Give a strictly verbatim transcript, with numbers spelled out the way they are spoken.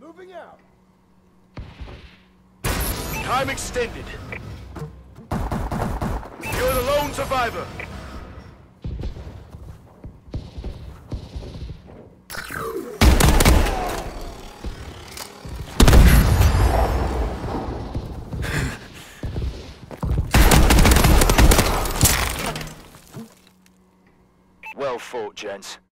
Moving out. Time extended. You're the lone survivor. Well fought, gents.